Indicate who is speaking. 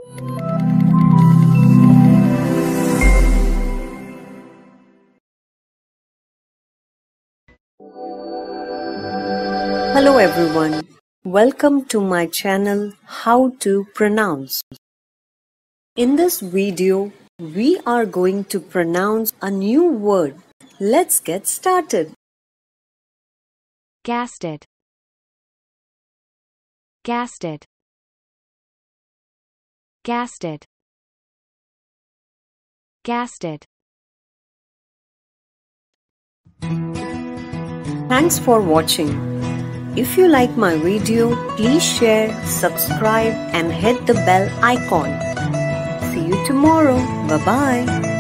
Speaker 1: Hello everyone, welcome to my channel How to Pronounce. In this video, we are going to pronounce a new word. Let's get started.
Speaker 2: Gasted. Gasted. Gasted. Gasted.
Speaker 1: Thanks for watching. If you like my video, please share, subscribe and hit the bell icon. See you tomorrow. Bye-bye.